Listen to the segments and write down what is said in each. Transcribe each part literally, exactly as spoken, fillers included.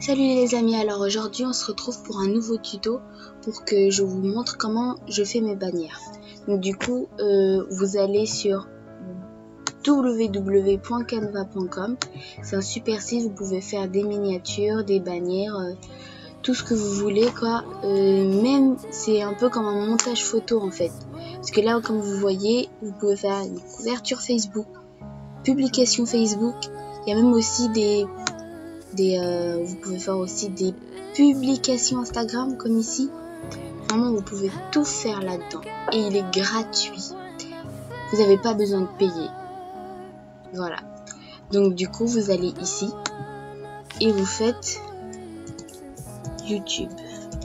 Salut les amis, alors aujourd'hui on se retrouve pour un nouveau tuto pour que je vous montre comment je fais mes bannières. Donc du coup euh, vous allez sur w w w point canva point com, c'est un super site, vous pouvez faire des miniatures, des bannières, euh, tout ce que vous voulez quoi, euh, même c'est un peu comme un montage photo en fait, parce que là comme vous voyez vous pouvez faire une couverture Facebook, publication Facebook, il y a même aussi des Des, euh, vous pouvez faire aussi des publications Instagram comme ici. Vraiment vous pouvez tout faire là-dedans et il est gratuit, vous n'avez pas besoin de payer. Voilà, donc du coup vous allez ici et vous faites YouTube.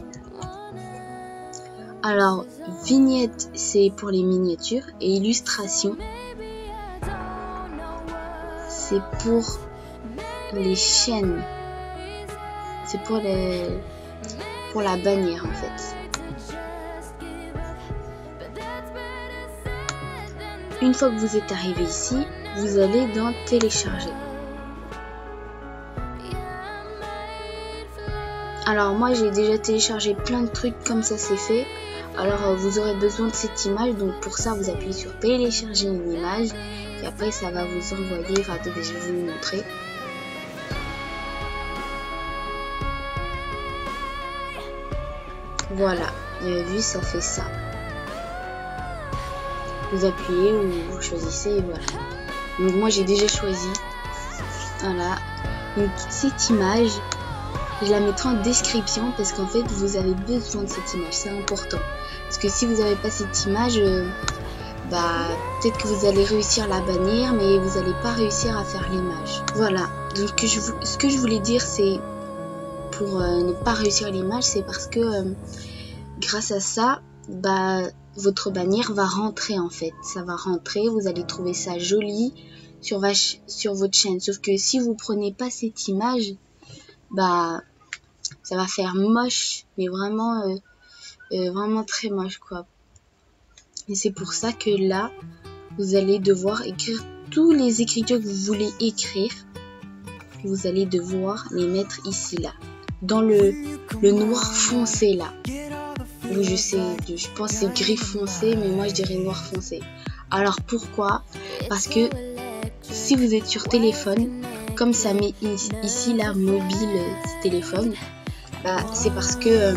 Alors vignette c'est pour les miniatures et illustration c'est pour les chaînes, c'est pour les pour la bannière en fait. Une fois que vous êtes arrivé ici, vous allez dans télécharger. Alors moi j'ai déjà téléchargé plein de trucs comme ça c'est fait. Alors euh, vous aurez besoin de cette image, donc pour ça vous appuyez sur télécharger une image et après ça va vous envoyer, enfin attendez je vais vous le montrer. Voilà, vous avez vu, ça fait ça. Vous appuyez ou vous choisissez et voilà. Donc moi j'ai déjà choisi. Voilà. Donc cette image, je la mettrai en description parce qu'en fait vous avez besoin de cette image, c'est important. Parce que si vous n'avez pas cette image, euh, bah peut-être que vous allez réussir la bannière, mais vous n'allez pas réussir à faire l'image. Voilà. Donc je, ce que je voulais dire c'est pour euh, ne pas réussir l'image, c'est parce que euh, grâce à ça, bah votre bannière va rentrer en fait. Ça va rentrer, vous allez trouver ça joli sur, va sur votre chaîne. Sauf que si vous prenez pas cette image, bah ça va faire moche, mais vraiment, euh, euh, vraiment très moche quoi. Et c'est pour ça que là, vous allez devoir écrire tous les écritures que vous voulez écrire. Vous allez devoir les mettre ici là, dans le, le noir foncé là. Oui, je sais, je pense c'est gris foncé, mais moi je dirais noir foncé. Alors pourquoi? Parce que si vous êtes sur téléphone, comme ça met ici là mobile euh, téléphone, bah c'est parce que euh,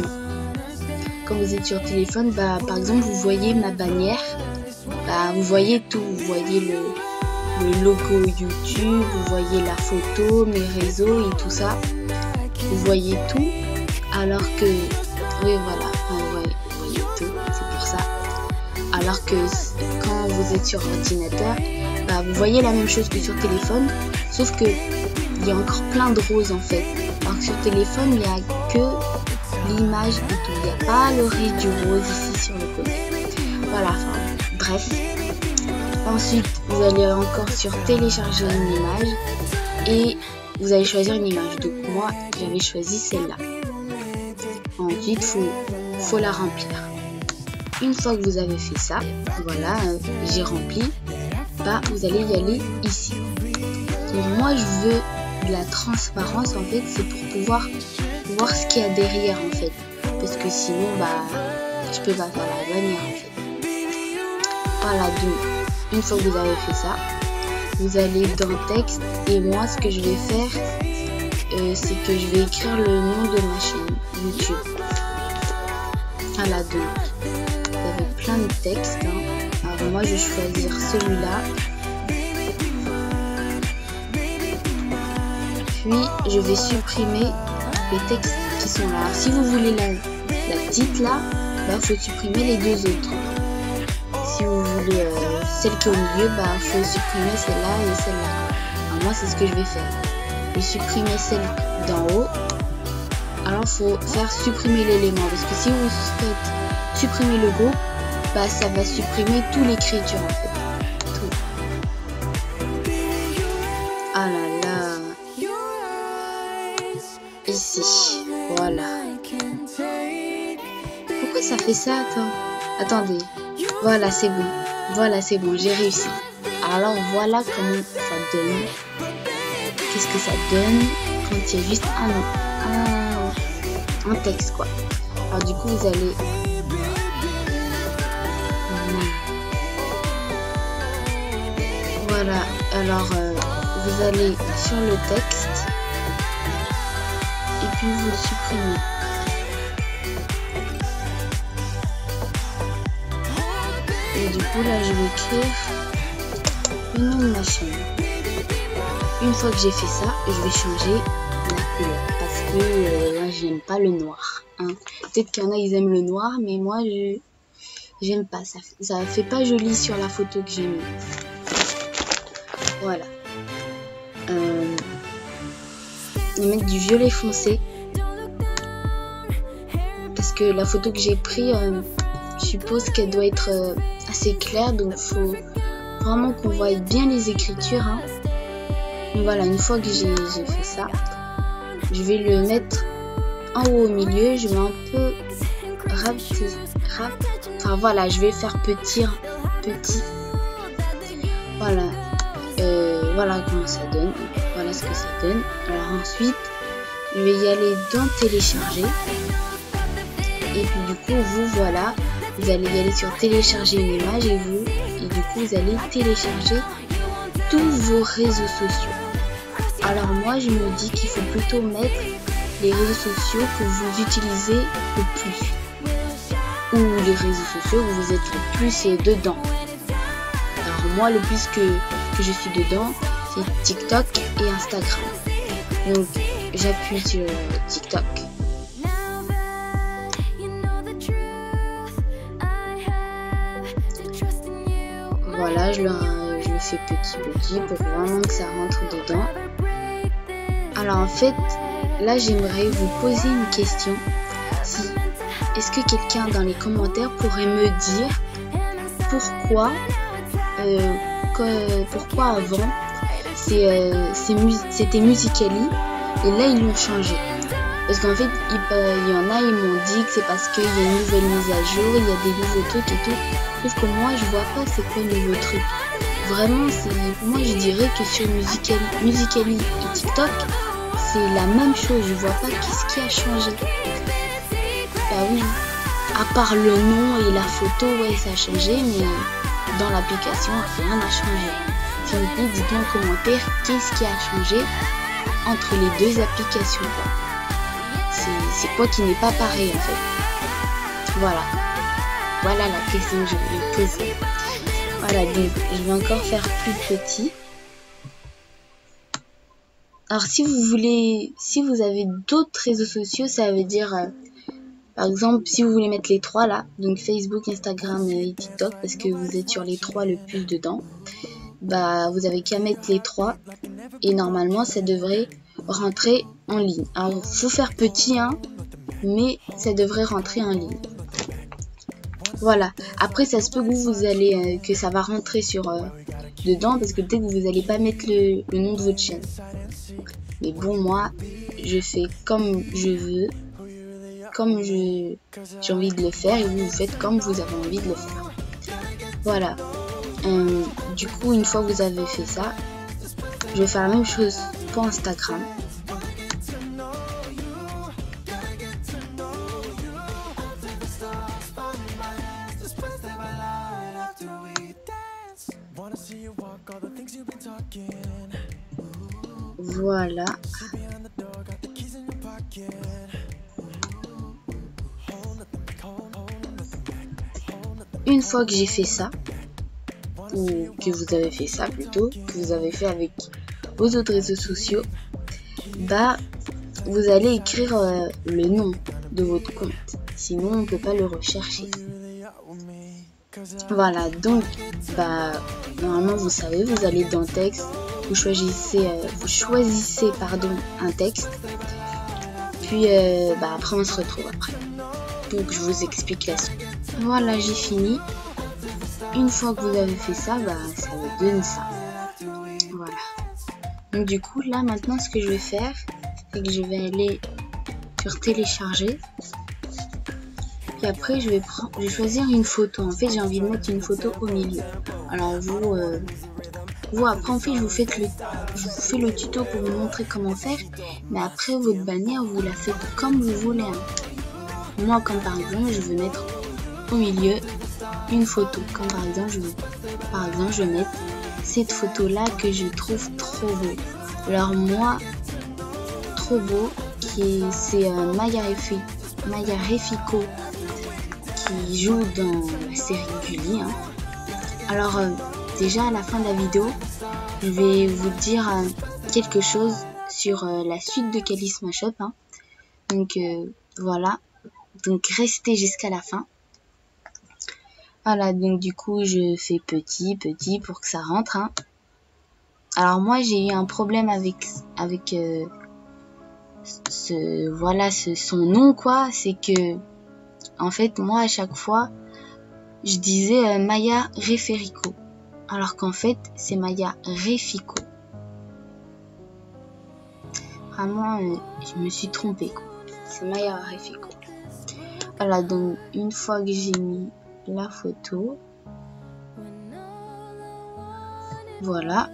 quand vous êtes sur téléphone, bah par exemple vous voyez ma bannière, bah vous voyez tout, vous voyez le, le logo YouTube, vous voyez la photo, mes réseaux et tout ça, vous voyez tout, alors que oui voilà, enfin, vous voyez, vous voyez tout, c'est pour ça. Alors que quand vous êtes sur ordinateur, bah, vous voyez la même chose que sur téléphone, sauf que il y a encore plein de roses en fait. Alors que sur téléphone, il n'y a que l'image et tout, il n'y a pas le reste du rose ici sur le côté. Voilà, enfin, bref. Ensuite, vous allez encore sur télécharger une image et vous allez choisir une image. Donc moi, j'avais choisi celle-là. Ensuite, il faut, faut la remplir. Une fois que vous avez fait ça, voilà, euh, j'ai rempli, bah, vous allez y aller ici. Donc moi, je veux de la transparence, en fait, c'est pour pouvoir voir ce qu'il y a derrière, en fait. Parce que sinon, bah, je peux pas faire la bannière, en fait. Voilà, donc, une fois que vous avez fait ça, vous allez dans texte, et moi, ce que je vais faire, euh, c'est que je vais écrire le nom de ma chaîne YouTube. Voilà, donc vous avez plein de textes hein. Alors moi je vais choisir celui-là, puis je vais supprimer les textes qui sont là. Alors, si vous voulez la, la petite là, bah faut supprimer les deux autres. Si vous voulez euh, celle qui est au milieu, bah faut supprimer celle-là et celle-là. Alors moi c'est ce que je vais faire. Je vais supprimer celle d'en haut. Alors faut faire supprimer l'élément, parce que si vous faites supprimer le logo, bah ça va supprimer toute l'écriture en fait. Tout. Ah là là. Ici. Voilà. Pourquoi ça fait ça? Attends. Attendez. Voilà, c'est bon. Voilà, c'est bon, j'ai réussi. Alors voilà comment ça donne. Qu'est-ce que ça donne quand il y a juste un nom. un, un texte quoi. Alors du coup vous allez voilà, alors euh, vous allez sur le texte et puis vous le supprimez. Et du coup là je vais écrire le nom de ma chaîne. Une fois que j'ai fait ça, je vais changer la couleur parce que euh, j'aime pas le noir. Hein. Peut-être qu'il y en a ils aiment le noir, mais moi je j'aime pas. Ça, ça fait pas joli sur la photo que j'ai mis. Voilà. Euh, je vais mettre du violet foncé parce que la photo que j'ai prise, euh, je suppose qu'elle doit être euh, assez claire, donc faut vraiment qu'on voit bien les écritures. Hein. Donc voilà, une fois que j'ai fait ça, je vais le mettre en haut au milieu. Je vais un peu rapetisser, rap, enfin voilà, je vais faire petit, petit. Voilà, euh, voilà comment ça donne. Voilà ce que ça donne. Alors ensuite, je vais y aller dans télécharger. Et puis du coup, vous voilà, vous allez y aller sur télécharger une image et vous, et du coup, vous allez télécharger tous vos réseaux sociaux. Alors moi je me dis qu'il faut plutôt mettre les réseaux sociaux que vous utilisez le plus, ou les réseaux sociaux où vous êtes le plus dedans. Alors moi le plus que, que je suis dedans, c'est TikTok et Instagram. Donc j'appuie sur TikTok. Voilà, je le, je le fais petit petit pour vraiment que ça rentre dedans. Alors en fait, là j'aimerais vous poser une question. Si, est-ce que quelqu'un dans les commentaires pourrait me dire pourquoi, euh, que, pourquoi avant c'est, euh, c'était Musical.ly et là ils l'ont changé. Parce qu'en fait, il, euh, il y en a, ils m'ont dit que c'est parce qu'il y a une nouvelle mise à jour, il y a des nouveaux trucs et tout. Sauf que moi je vois pas c'est quoi le nouveau truc. Vraiment, c'est, moi je dirais que sur Musical.ly Musical et TikTok, c'est la même chose, je vois pas qu'est-ce qui a changé. Bah oui, à part le nom et la photo, ouais ça a changé, mais dans l'application, rien n'a changé. S'il vous plaît, dites-moi en commentaire qu'est-ce qui a changé entre les deux applications. C'est quoi qui n'est pas pareil en fait. Voilà. Voilà la question que je vais poser. Voilà, donc je vais encore faire plus petit. Alors si vous voulez, si vous avez d'autres réseaux sociaux, ça veut dire, euh, par exemple, si vous voulez mettre les trois là, donc Facebook, Instagram et TikTok, parce que vous êtes sur les trois le plus dedans, bah vous avez qu'à mettre les trois et normalement ça devrait rentrer en ligne. Alors faut faire petit, hein, mais ça devrait rentrer en ligne. Voilà. Après ça se peut que vous allez, euh, que ça va rentrer sur euh, dedans parce que peut-être que vous n'allez pas mettre le, le nom de votre chaîne. Mais bon, moi, je fais comme je veux, comme je j'ai envie de le faire, et vous, vous faites comme vous avez envie de le faire. Voilà. Euh, du coup, une fois que vous avez fait ça, je vais faire la même chose pour Instagram. Voilà. Une fois que j'ai fait ça, ou que vous avez fait ça plutôt, que vous avez fait avec vos autres réseaux sociaux, bah vous allez écrire euh, le nom de votre compte. Sinon on ne peut pas le rechercher. Voilà, donc bah normalement vous savez, vous allez dans texte, vous choisissez, euh, vous choisissez pardon un texte, puis euh, bah après on se retrouve après. Donc je vous explique la suite. Voilà, j'ai fini. Une fois que vous avez fait ça, bah ça vous donne ça. Voilà. Donc du coup là maintenant ce que je vais faire, c'est que je vais aller sur télécharger. Puis après je vais prendre, je vais choisir une photo. En fait j'ai envie de mettre une photo au milieu. Alors vous, euh, vous après en fait je vous, faites le, je vous fais le tuto pour vous montrer comment faire, mais après votre bannière vous la faites comme vous voulez. Hein. Moi comme par exemple je veux mettre au milieu une photo, comme par exemple je veux, par exemple je vais mettre cette photo là que je trouve trop beau. Alors moi trop beau, qui c'est euh, Maya Refi, Maya Refico qui joue dans la série Gulli. Hein. Alors euh, déjà à la fin de la vidéo, je vais vous dire euh, quelque chose sur euh, la suite de Charisma Shop. Hein. Donc euh, voilà, donc restez jusqu'à la fin. Voilà, donc du coup je fais petit, petit pour que ça rentre. Hein. Alors moi j'ai eu un problème avec avec euh, ce voilà ce son nom quoi, c'est que en fait moi à chaque fois je disais euh, Maya Referico, alors qu'en fait c'est Maya Refico. Vraiment euh, je me suis trompée quoi. C'est Maya Refico. Voilà, donc une fois que j'ai mis la photo, voilà.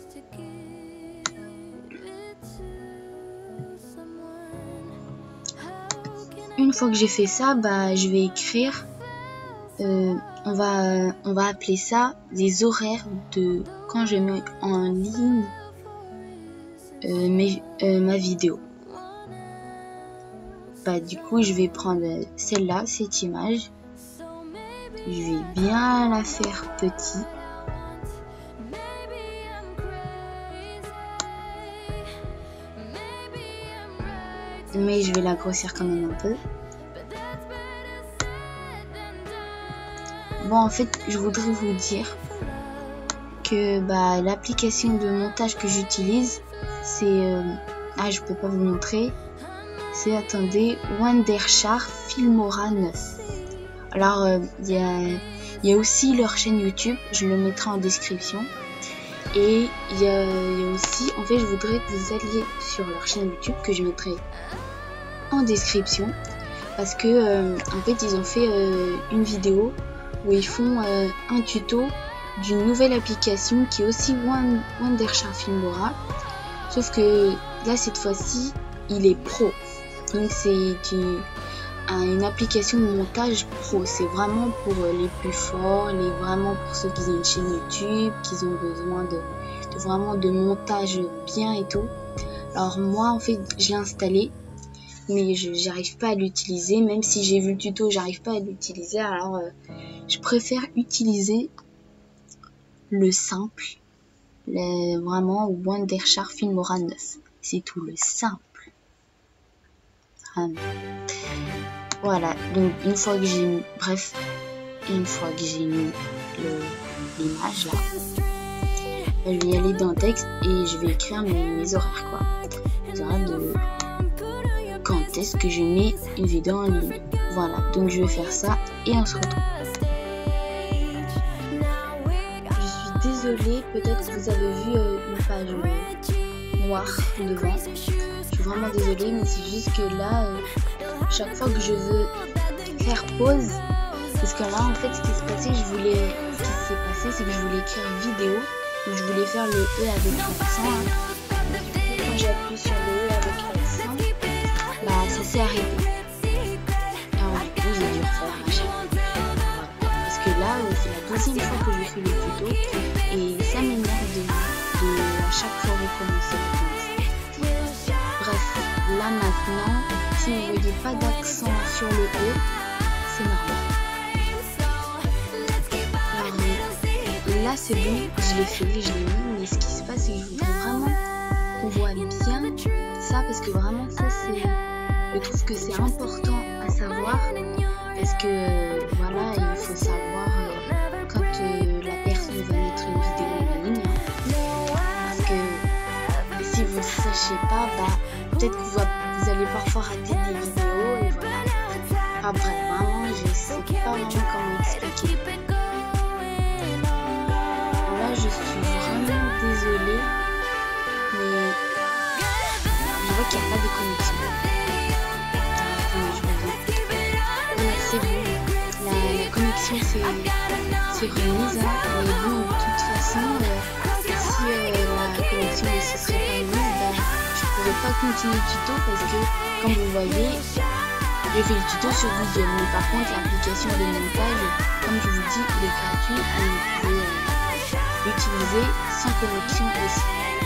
Une fois que j'ai fait ça, bah je vais écrire. Euh, on va on va appeler ça les horaires de quand je mets en ligne euh, mes, euh, ma vidéo. Bah du coup je vais prendre celle-là, cette image. Je vais bien la faire petit. Mais je vais la grossir quand même un peu. Bon, en fait, je voudrais vous dire que bah, l'application de montage que j'utilise, c'est... Euh... Ah, je peux pas vous montrer. C'est, attendez, Wondershare Filmora neuf. Alors, il euh, y, a, y a aussi leur chaîne YouTube. Je le mettrai en description. Et il y, y a aussi... En fait, je voudrais que vous alliez sur leur chaîne YouTube, que je mettrai en description. Parce que, euh, en fait, ils ont fait euh, une vidéo où ils font euh, un tuto d'une nouvelle application qui est aussi Wondershare Filmora, sauf que là cette fois-ci il est pro, donc c'est une, une application de montage pro. C'est vraiment pour les plus forts, les vraiment pour ceux qui ont une chaîne YouTube, qui ont besoin de, de vraiment de montage bien et tout. Alors moi en fait j'ai installé, mais je j'arrive pas à l'utiliser, même si j'ai vu le tuto j'arrive pas à l'utiliser. Alors euh, je préfère utiliser le simple, le, vraiment Wondershare Filmora neuf, c'est tout, le simple. Vraiment. Voilà, donc une fois que j'ai mis, bref, une fois que j'ai mis l'image là, je vais y aller dans le texte et je vais écrire mes, mes horaires quoi. Les horaires de quand est-ce que je mets une vidéo en ligne. Voilà, donc je vais faire ça et on se retrouve. Je suis désolée, peut-être que vous avez vu euh, une page euh, noire devant. Je suis vraiment désolée, mais c'est juste que là, euh, chaque fois que je veux faire pause, parce que là en fait ce qui s'est passé, je voulais, ce qui s'est passé, c'est que je voulais écrire vidéo, donc je voulais faire le E avec l'accent. Hein. Quand j'appuie sur le E avec l'accent, bah ça s'est arrêté. Alors du coup j'ai dû refaire à chaque fois. Parce que là c'est la deuxième fois que je fais le tuto et ça m'énerve de, de à chaque fois recommencer, recommencer. Bref, là maintenant, si vous voyez pas d'accent sur le E, c'est normal. Alors là c'est bon, je l'ai fait, je l'ai mis, mais ce qui se passe c'est que je voudrais vraiment qu'on voit bien ça, parce que vraiment ça c'est, je trouve que c'est important à savoir, parce que voilà, il faut savoir euh, quand euh, la personne va mettre une vidéo en ligne, parce que si vous ne sachez pas, bah peut-être que vous, vous allez parfois rater des vidéos et voilà. Après vraiment je sais pas vraiment comment expliquer. Là je suis vraiment désolée, mais je vois qu'il n'y a pas de connexion. Voilà, c'est bon, la, la connexion s'est remise, hein. Mais bon, de toute façon, euh, si euh, la connexion ne se serait pas mise, bah, je pourrais pas continuer le tuto parce que, comme vous voyez, j'ai fait le tuto sur Google. Mais par contre, l'application de montage, comme je vous dis, il est gratuit et vous pouvez euh, l'utiliser sans connexion aussi.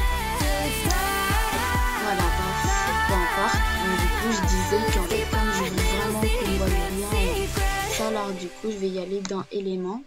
Voilà, bref, peu importe. Mais du coup, je disais qu'en fait, comme je veux vraiment qu'on voit bien euh, ça, alors du coup, je vais y aller dans éléments.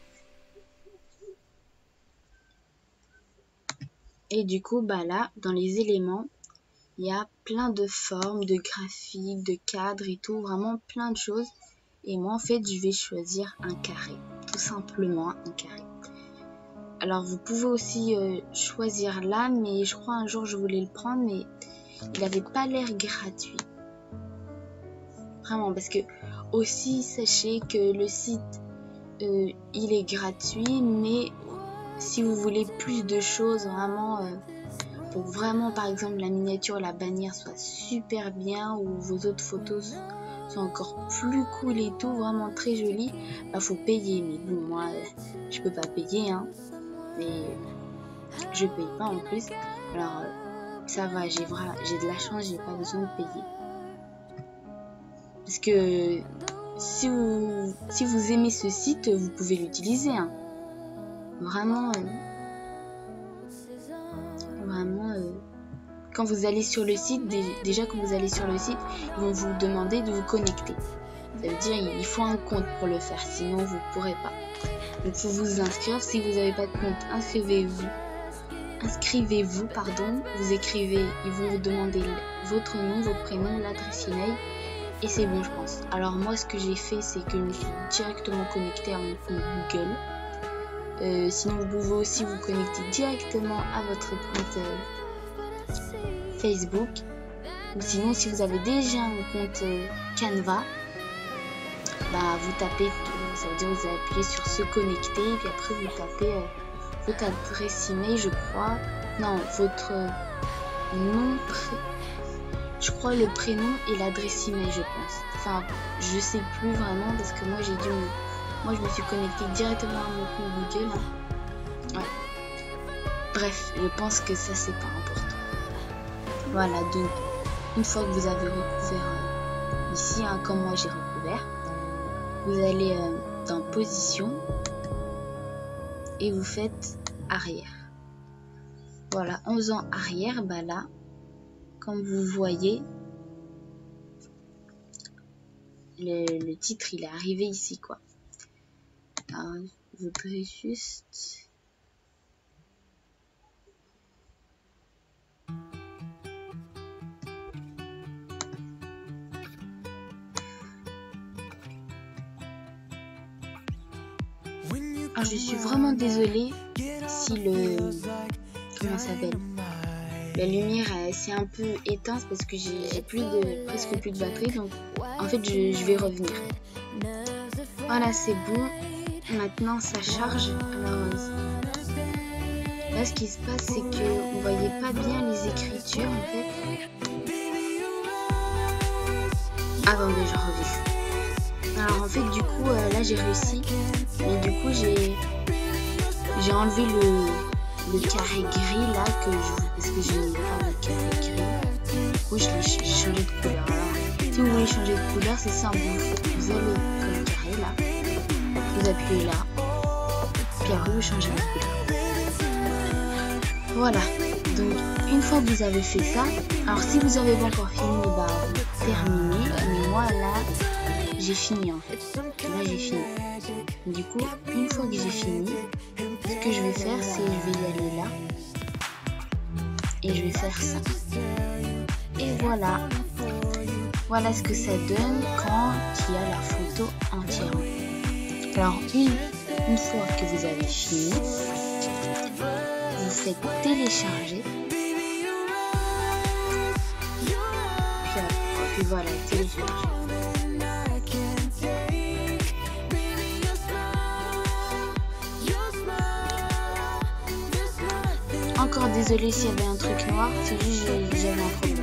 Et du coup, bah là, dans les éléments, il y a plein de formes, de graphiques, de cadres et tout, vraiment plein de choses. Et moi, en fait, je vais choisir un carré, tout simplement un carré. Alors, vous pouvez aussi euh, choisir là, mais je crois un jour je voulais le prendre, mais il n'avait pas l'air gratuit. Vraiment, parce que aussi, sachez que le site, euh, il est gratuit, mais si vous voulez plus de choses, vraiment... Euh, pour vraiment, par exemple, la miniature, la bannière soit super bien ou vos autres photos sont encore plus cool et tout, vraiment très joli, bah faut payer. Mais bon, moi, je peux pas payer, hein. Mais je paye pas en plus. Alors, ça va, j'ai vraiment, j'ai de la chance, j'ai pas besoin de payer. Parce que si vous, si vous aimez ce site, vous pouvez l'utiliser, hein. Vraiment... Euh, Vraiment, euh, quand vous allez sur le site, déjà quand vous allez sur le site, ils vont vous demander de vous connecter. Ça veut dire il faut un compte pour le faire, sinon vous ne pourrez pas. Donc il faut vous inscrire. Si vous n'avez pas de compte, inscrivez-vous. Inscrivez-vous, pardon. Vous écrivez, ils vont vous demander votre nom, votre prénom, l'adresse email. Et c'est bon, je pense. Alors moi, ce que j'ai fait, c'est que je me suis directement connecté à mon compte Google. Euh, sinon vous pouvez aussi vous connecter directement à votre compte euh, Facebook, ou sinon si vous avez déjà un compte euh, Canva, bah vous tapez, euh, ça veut dire vous appuyez sur se connecter et puis après vous tapez euh, votre adresse email, je crois, non votre euh, nom, pré... je crois le prénom et l'adresse email, je pense, enfin je sais plus vraiment parce que moi j'ai dû me... Moi, je me suis connectée directement à mon compte Google. Hein. Ouais. Bref, je pense que ça, c'est pas important. Voilà, donc, une fois que vous avez recouvert euh, ici, hein, comme moi j'ai recouvert, vous allez euh, dans Position et vous faites Arrière. Voilà, en faisant Arrière, bah là, comme vous voyez, le, le titre, il est arrivé ici, quoi. Alors, je voudrais juste... Alors, je suis vraiment désolée si le... Comment ça s'appelle ? La lumière s'est un peu éteinte parce que j'ai plus de... presque plus de batterie. Donc, en fait, je, je vais revenir. Voilà, c'est bon. Maintenant ça charge. Alors là ce qui se passe c'est que on voyait pas bien les écritures en fait. Attendez, je reviens. Alors en fait du coup euh, là j'ai réussi. Mais du coup j'ai j'ai enlevé le, le carré gris là que je parce que j'ai pas le carré gris. Du coup j'ai changé de couleur. Alors si vous voulez changer de couleur c'est simple. Vous allez sur le carré là. Vous appuyez là, puis après vous changez de couleur. Voilà, donc une fois que vous avez fait ça, alors si vous n'avez pas encore fini, bah vous terminez, mais moi là, j'ai fini en fait. Là j'ai fini. Du coup, une fois que j'ai fini, ce que je vais faire, c'est je vais y aller là, et je vais faire ça. Et voilà, voilà ce que ça donne quand il y a la photo entièrement. Alors, une, une fois que vous avez fini, vous faites télécharger. Puis, puis voilà, télécharger. Encore désolé s'il y avait un truc noir, c'est juste que j'avais un problème.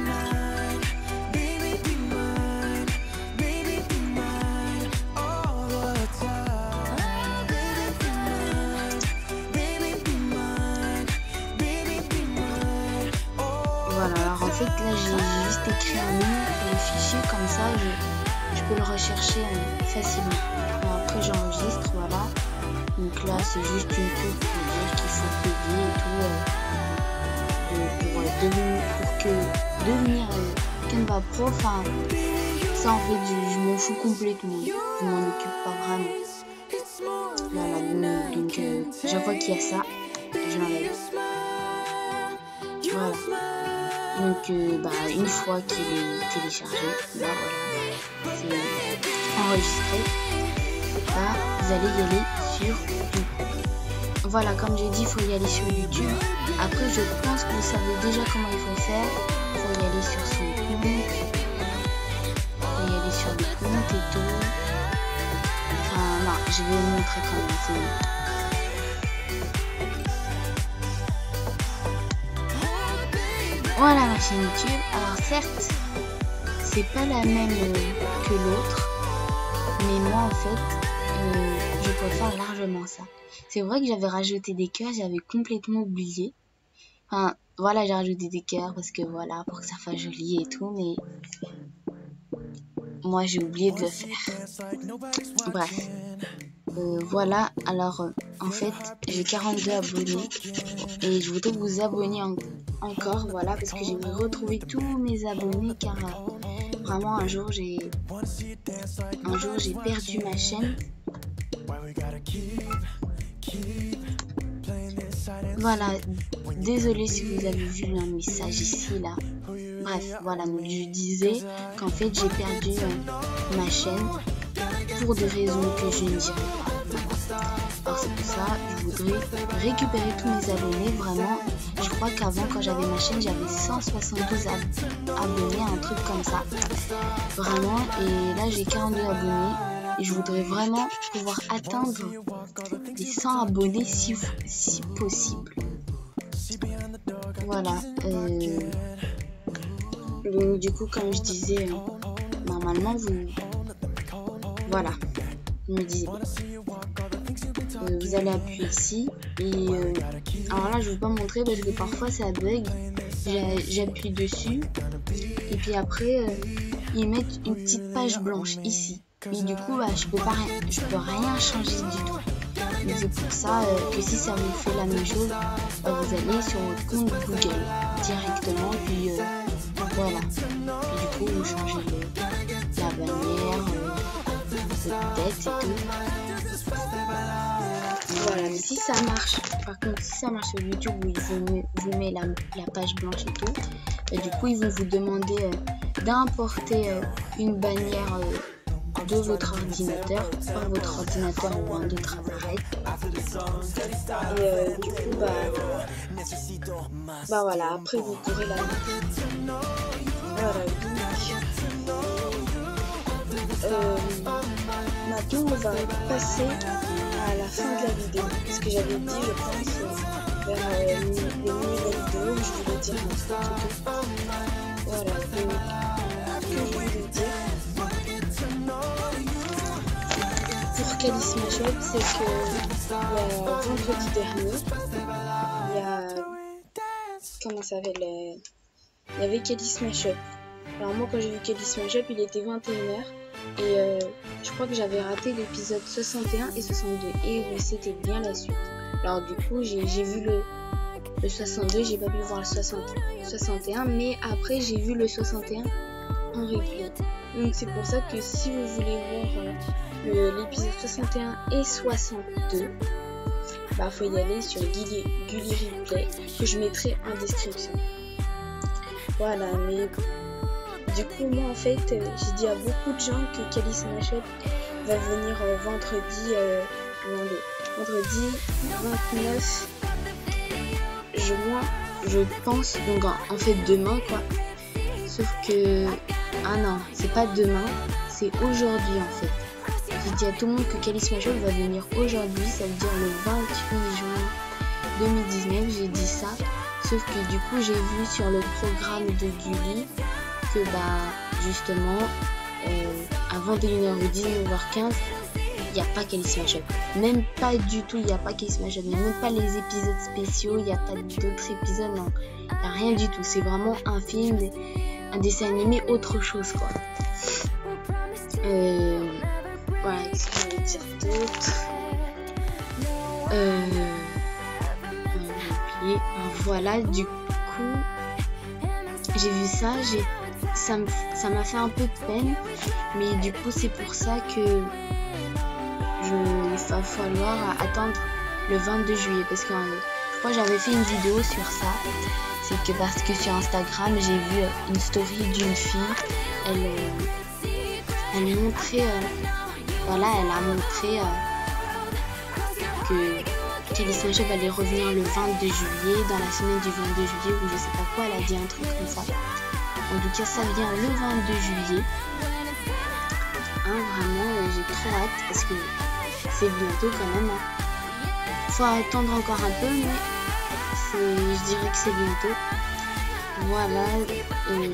fait là j'ai juste écrit un nom et un fichier, comme ça je, je peux le rechercher euh, facilement. Et après j'enregistre, voilà. Donc là c'est juste une pub pour dire qu'il faut payer et tout euh, de, pour, euh, devenir, pour que devenir euh, Canva Pro, enfin ça en fait je, je m'en fous complètement, je m'en occupe pas vraiment. Voilà, donc, donc euh, chaque fois qu'il y a ça, je l'enlève. Voilà. Donc euh, bah, une fois qu'il est téléchargé, bah voilà, c'est enregistré. Bah, vous allez y aller sur YouTube. Voilà, comme j'ai dit, il faut y aller sur YouTube. Après, je pense que vous savez déjà comment il faut faire. Il faut y aller sur son compte. Il faut y aller sur le compte et tout. Enfin, non, je vais vous montrer quand même. C'est... Voilà ma chaîne YouTube. Alors certes, c'est pas la même euh, que l'autre, mais moi en fait, euh, je préfère largement ça. C'est vrai que j'avais rajouté des cœurs, j'avais complètement oublié. Enfin, voilà, j'ai rajouté des cœurs parce que voilà, pour que ça fasse joli et tout, mais moi j'ai oublié de le faire. Bref. Euh, voilà, alors euh, en fait j'ai quarante-deux abonnés et je voudrais vous abonner en encore, voilà, parce que j'ai retrouvé tous mes abonnés car euh, vraiment un jour j'ai un jour j'ai perdu ma chaîne. Voilà, désolé si vous avez vu un message ici là. Bref, voilà, donc je disais qu'en fait j'ai perdu euh, ma chaîne pour des raisons que je ne dirai pas. Alors c'est pour ça je voudrais récupérer tous mes abonnés. Vraiment, je crois qu'avant quand j'avais ma chaîne j'avais cent soixante-douze ab abonnés, un truc comme ça. Vraiment, et là j'ai quarante-deux abonnés et je voudrais vraiment pouvoir atteindre les cent abonnés si, si possible. Voilà. Euh... Donc du coup comme je disais, euh, normalement vous... Voilà. Je me disais. Euh, vous allez appuyer ici et euh, alors là je vais pas montrer parce que parfois ça bug. J'appuie dessus et puis après euh, ils mettent une petite page blanche ici et du coup bah, je peux pas rien, je peux rien changer du tout. Donc c'est pour ça euh, que si ça vous fait la même chose, bah, vous allez sur votre compte Google directement puis euh, voilà. Et du coup vous changez le, la bannière, euh, votre tête et tout. Voilà, mais si ça marche, par contre si ça marche sur YouTube où il vous, vous met la, la page blanche et tout, et du coup ils vont vous demander euh, d'importer euh, une bannière euh, de votre ordinateur, par votre ordinateur ou un autre appareil. Et euh, du coup bah, bah voilà, après vous pourrez la mettre. Voilà, donc euh, maintenant on va passer à la fin de la vidéo, parce que j'avais dit, je pense, euh, vers euh, le milieu de la vidéo, je voulais dire un truc et tout. Voilà, donc, ce que je voulais dire pour Kelly Smash Up, c'est que il y a vendredi dernier, il y a, comment ça s'appelle, il y avait Kelly Smash Up. Alors moi quand j'ai vu Kelly Smash Up, il était vingt et une heures. Et euh, je crois que j'avais raté l'épisode soixante et un et soixante-deux. Et oui, c'était bien la suite. Alors du coup, j'ai vu le, le soixante-deux, j'ai pas pu voir le soixante, soixante et un. Mais après, j'ai vu le soixante et un en replay. Donc c'est pour ça que si vous voulez voir euh, l'épisode soixante et un et soixante-deux, bah faut y aller sur Gulli, Gulli Replay, que je mettrai en description. Voilà, mais... Du coup, moi en fait, euh, j'ai dit à beaucoup de gens que Kelly Smash Up va venir euh, vendredi, euh, vendredi vingt-neuf juin, je pense, donc en, en fait demain quoi. Sauf que, ah non, c'est pas demain, c'est aujourd'hui en fait. J'ai dit à tout le monde que Kelly Smash Up va venir aujourd'hui, ça veut dire le vingt-huit juin deux mille dix-neuf, j'ai dit ça. Sauf que du coup, j'ai vu sur le programme de Gulli que bah justement euh, à vingt et une heures ou dix-neuf heures quinze il n'y a pas Kelly Smash Up. Même pas du tout, il n'y a pas Kelly Smash Up. Il n'y a même pas les épisodes spéciaux, il n'y a pas d'autres épisodes, non. Il n'y a rien du tout. C'est vraiment un film, un dessin animé, autre chose, quoi. Euh, voilà, qu'est-ce que je vais dire d'autre? Euh, j'ai oublié. Voilà, du coup, j'ai vu ça, j'ai, ça me, ça m'a fait un peu de peine, mais du coup, c'est pour ça que je, il va falloir attendre le vingt-deux juillet, parce que moi, j'avais fait une vidéo sur ça. C'est que parce que sur Instagram, j'ai vu une story d'une fille, elle, elle montrait, euh, voilà, elle a montré euh, que Kelly Smash Up allait revenir le vingt-deux juillet, dans la semaine du vingt-deux juillet, ou je sais pas quoi, elle a dit un truc comme ça. En tout cas, ça vient le vingt-deux juillet. Hein, vraiment, j'ai trop hâte, parce que c'est bientôt quand même. Hein. Faut attendre encore un peu, mais je dirais que c'est bientôt. Voilà. Euh,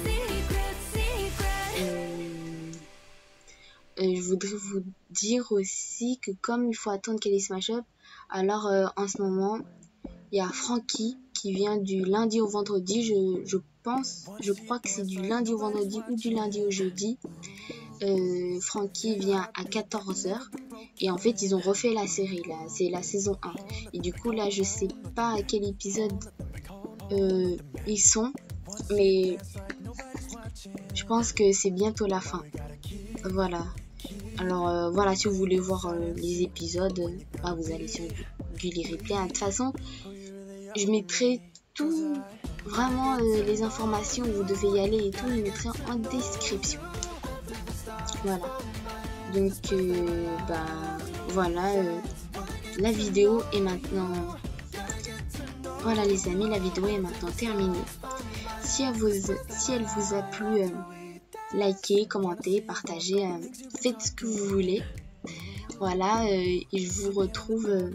euh, euh, je voudrais vous dire aussi que comme il faut attendre Kelly Smash Up, alors euh, en ce moment, il y a Frankie qui vient du lundi au vendredi. Je, je pense, je crois que c'est du lundi au vendredi ou du lundi au jeudi. Euh, Frankie vient à quatorze heures et en fait ils ont refait la série là, c'est la saison un et du coup là je sais pas à quel épisode euh, ils sont, mais je pense que c'est bientôt la fin. Voilà, alors euh, voilà, si vous voulez voir euh, les épisodes, bah, vous allez sur Gulli Replay. De toute façon je mettrai tout, vraiment euh, les informations où vous devez y aller et tout, je mettrai en description. Voilà, donc euh, bah voilà, euh, la vidéo est maintenant, voilà les amis, la vidéo est maintenant terminée. Si elle vous, si elle vous a plu, euh, likez, commentez, partagez, euh, faites ce que vous voulez. Voilà, euh, et je vous retrouve euh,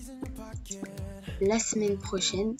la semaine prochaine.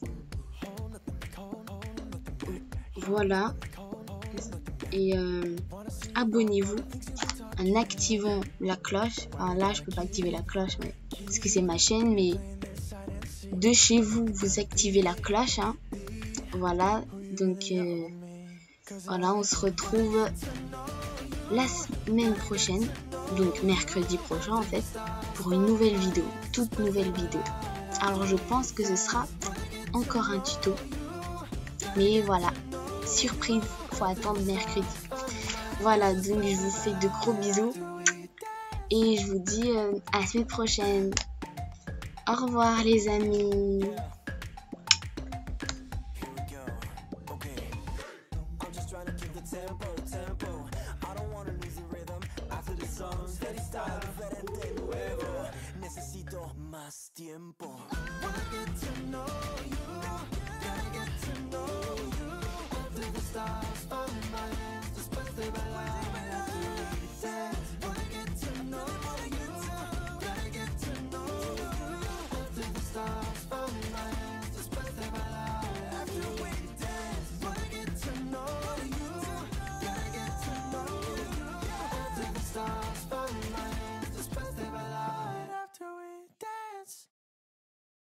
Voilà, et euh, abonnez-vous en activant la cloche. Alors là je peux pas activer la cloche mais, parce que c'est ma chaîne, mais de chez vous vous activez la cloche, hein. Voilà, donc euh, voilà, on se retrouve la semaine prochaine, donc mercredi prochain en fait, pour une nouvelle vidéo, toute nouvelle vidéo. Alors je pense que ce sera encore un tuto, mais voilà, surprise, faut attendre mercredi. Voilà, donc je vous fais de gros bisous et je vous dis euh, à la semaine prochaine. Au revoir les amis.